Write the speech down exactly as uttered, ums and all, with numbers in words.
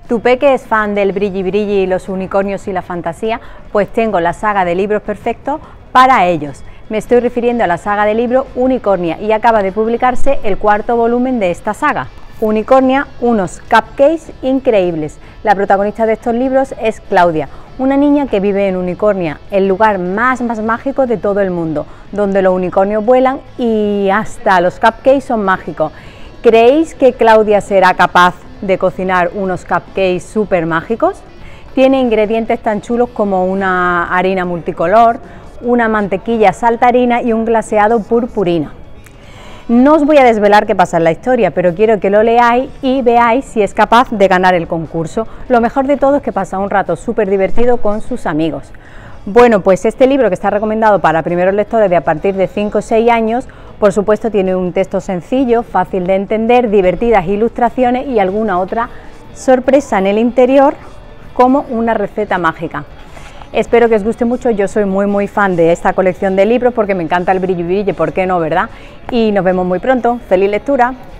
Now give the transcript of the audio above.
Tu peque es fan del brilli brilli, los unicornios y la fantasía, pues tengo la saga de libros perfectos para ellos. Me estoy refiriendo a la saga de libro Unicornia y acaba de publicarse el cuarto volumen de esta saga. Unicornia, unos cupcakes increíbles. La protagonista de estos libros es Claudia, una niña que vive en Unicornia, el lugar más más mágico de todo el mundo, donde los unicornios vuelan y hasta los cupcakes son mágicos. ¿Creéis que Claudia será capaz de cocinar unos cupcakes súper mágicos? Tiene ingredientes tan chulos como una harina multicolor, una mantequilla saltarina y un glaseado purpurina. No os voy a desvelar qué pasa en la historia, pero quiero que lo leáis y veáis si es capaz de ganar el concurso. Lo mejor de todo es que pasa un rato súper divertido con sus amigos. Bueno, pues este libro, que está recomendado para primeros lectores de a partir de cinco o seis años, por supuesto tiene un texto sencillo, fácil de entender, divertidas ilustraciones y alguna otra sorpresa en el interior, como una receta mágica. Espero que os guste mucho. Yo soy muy muy fan de esta colección de libros porque me encanta el brilli brilli, ¿por qué no, verdad? Y nos vemos muy pronto. ¡Feliz lectura!